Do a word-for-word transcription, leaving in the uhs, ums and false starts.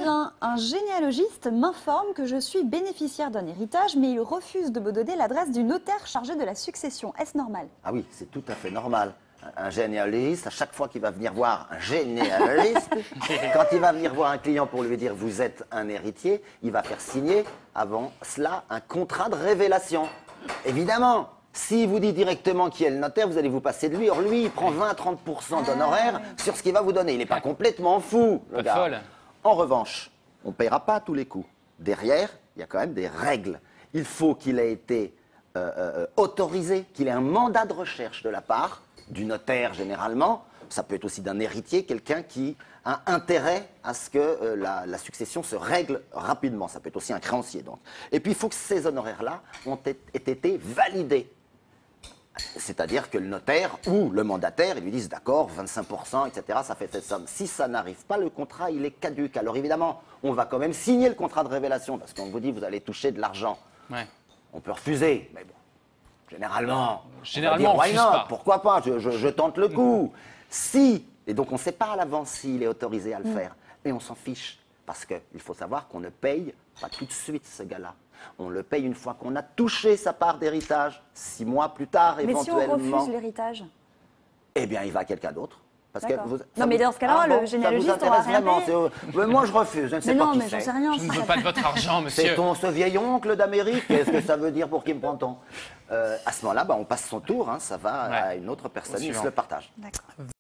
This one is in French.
Alain, un généalogiste m'informe que je suis bénéficiaire d'un héritage, mais il refuse de me donner l'adresse du notaire chargé de la succession. Est-ce normal? Ah oui, c'est tout à fait normal. Un généalogiste, à chaque fois qu'il va venir voir un généalogiste, quand il va venir voir un client pour lui dire vous êtes un héritier, il va faire signer avant cela un contrat de révélation. Évidemment, s'il vous dit directement qui est le notaire, vous allez vous passer de lui. Or lui, il prend vingt à trente pour cent d'honoraires sur ce qu'il va vous donner. Il n'est pas complètement fou, le gars. Folle. En revanche, on ne paiera pas tous les coups. Derrière, il y a quand même des règles. Il faut qu'il ait été euh, euh, autorisé, qu'il ait un mandat de recherche de la part du notaire généralement. Ça peut être aussi d'un héritier, quelqu'un qui a intérêt à ce que euh, la, la succession se règle rapidement. Ça peut être aussi un créancier, donc. Et puis, il faut que ces honoraires-là ont été validés. C'est-à-dire que le notaire ou le mandataire, ils lui disent d'accord, vingt-cinq pour cent, et cetera, ça fait cette somme. Si ça n'arrive pas, le contrat, il est caduc. Alors évidemment, on va quand même signer le contrat de révélation, parce qu'on vous dit, vous allez toucher de l'argent. Ouais. On peut refuser, mais bon, généralement, Généralement, on va dire, on why refuse not? pas. Pourquoi pas, je, je- je tente le coup. Si, et donc on ne sait pas à l'avance s'il est autorisé à le faire, mais on s'en fiche, parce qu'il faut savoir qu'on ne paye pas tout de suite ce gars-là. On le paye une fois qu'on a touché sa part d'héritage, six mois plus tard Mais si on éventuellement. refuse l'héritage? Eh bien, il va à quelqu'un d'autre. Parce que D'accord. vous- Non, ça mais vous- dans ce cas-là, Ah le bon, généalogiste, ça vous on va intéresse rien vraiment payer. c'est- Mais moi, je refuse. Je ne sais Mais pas non, qui mais j'en c'est. sais rien. Je ne veux pas de votre argent, C'est monsieur. ton, ce vieil oncle d'Amérique. Qu'est-ce que ça veut dire pour qui me prend-on euh, À ce moment-là, bah, on passe son tour. Hein, ça va Ouais. à une autre personne. Il se suivant. le partage. D'accord.